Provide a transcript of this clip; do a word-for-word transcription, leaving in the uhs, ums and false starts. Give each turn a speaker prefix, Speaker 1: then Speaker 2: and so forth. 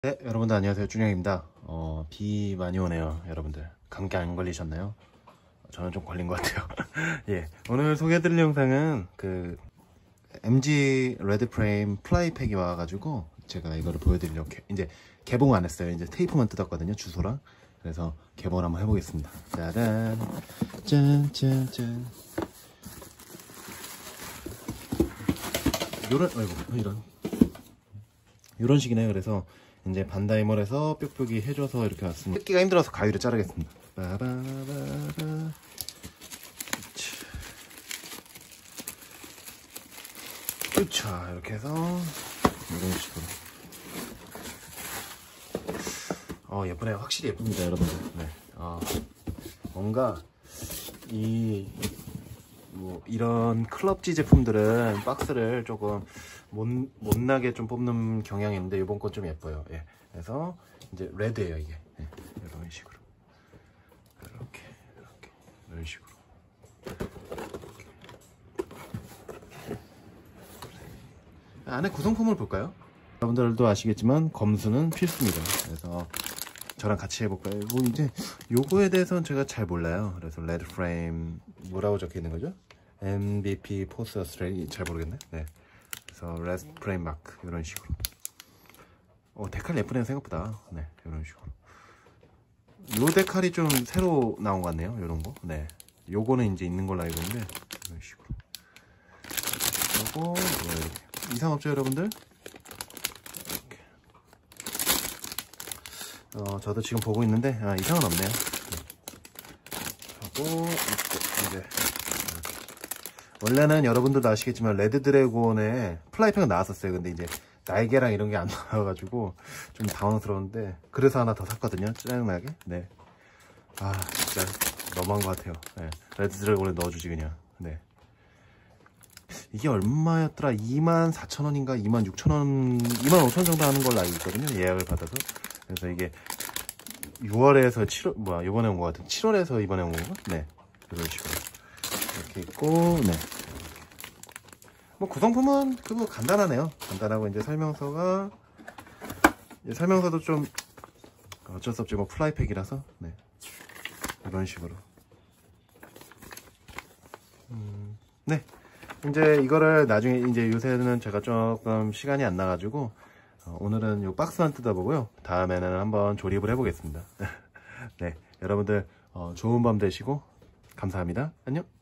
Speaker 1: 네, 여러분들 안녕하세요. 준영입니다. 어, 비 많이 오네요. 여러분들 감기 안 걸리셨나요? 저는 좀 걸린 것 같아요. 예, 오늘 소개해드릴 영상은 그 엠지 레드프레임 플라이팩이 와가지고 제가 이거를 보여드리려고 이제 개봉 안 했어요. 이제 테이프만 뜯었거든요, 주소랑. 그래서 개봉을 한번 해보겠습니다. 짜잔, 짠짠짠. 요런, 아이고, 이런 이런 식이네요. 그래서 이제 반다이몰에서 뾱뾱이 해줘서 이렇게 왔습니다. 뜯기가 힘들어서 가위로 자르겠습니다. 빠바바바. 자, 이렇게 해서 이런 식으로. 어, 예쁘네요. 확실히 예쁩니다, 여러분들. 네. 어, 뭔가 이 뭐 이런 클럽지 제품들은 박스를 조금 못, 못나게 좀 뽑는 경향이 있는데 이번 건 좀 예뻐요. 예. 그래서 이제 레드예요, 이게. 예. 이런 식으로 이렇게 이렇게 이런 식으로 이렇게. 안에 구성품을 볼까요? 여러분들도 아시겠지만 검수는 필수입니다. 그래서 저랑 같이 해볼까요? 뭐 이제 요거에 대해서는 제가 잘 몰라요. 그래서 레드 프레임 뭐라고 적혀 있는 거죠? 엠비피 포스 어스트레이 잘 모르겠네. 네. 그래서 레드 프레임 마크 이런 식으로. 어, 데칼 예쁘네요, 생각보다. 네, 이런 식으로. 요 데칼이 좀 새로 나온 것 같네요, 요런 거. 네. 요거는 이제 있는 걸로 알고 있는데 이런 식으로. 그리고 이렇게. 이상 없죠, 여러분들? 이렇게. 어, 저도 지금 보고 있는데 아, 이상은 없네요. 하고 이제 이렇게. 원래는 여러분들도 아시겠지만 레드 드래곤에 플라이팬가 나왔었어요. 근데 이제 날개랑 이런 게 안 나와가지고 좀 당황스러운데 그래서 하나 더 샀거든요. 짜증나게. 네. 아, 진짜 너무한 것 같아요. 네. 레드 드래곤에 넣어주지 그냥. 네. 이게 얼마였더라? 이만 사천 원인가 이만 육천 원, 이만 오천 원 정도 하는 걸로 알고 있거든요. 예약을 받아서. 그래서 이게 유월에서 칠월, 뭐야, 이번에 온 것 같은 칠월에서 이번에 온 건가? 네. 이런 식으로. 이렇게 있고, 네. 뭐 구성품은 그거 간단하네요. 간단하고 이제 설명서가 이제 설명서도 좀 어쩔 수 없지 뭐 플라이팩이라서 네. 이런 식으로. 음, 네. 이제 이거를 나중에 이제 요새는 제가 조금 시간이 안 나가지고 어, 오늘은 요 박스만 뜯어보고요. 다음에는 한번 조립을 해보겠습니다. 네. 여러분들 어, 좋은 밤 되시고 감사합니다. 안녕.